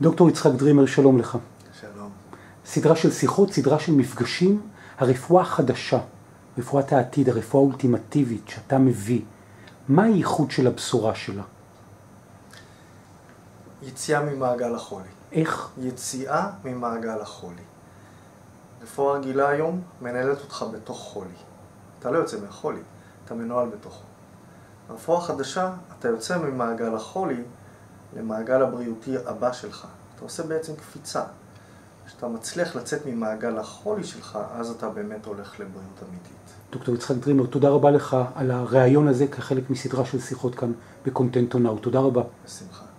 דוקטור יצחק דרימר, שלום לך. שלום. סדרה של שיחות, סדרה של מפגשים, הרפואה החדשה, רפואת העתיד, הרפואה האולטימטיבית שאתה מביא. מה הייחוד של הבשורה שלה? יציאה ממעגל החולי. איך? יציאה ממעגל החולי. רפואה רגילה היום מנהלת אותך בתוך חולי. אתה לא יוצא מהחולי, אתה מנוהל בתוכו. ברפואה חדשה אתה יוצא ממעגל החולי למעגל הבריאותי הבא שלך. אתה עושה בעצם קפיצה. כשאתה מצליח לצאת ממעגל החולי שלך, אז אתה באמת הולך לבריאות אמיתית. דוקטור יצחק דרימר, תודה רבה לך על הרעיון הזה כחלק מסדרה של שיחות כאן בקונטנט און נאו. תודה רבה. בשמחה.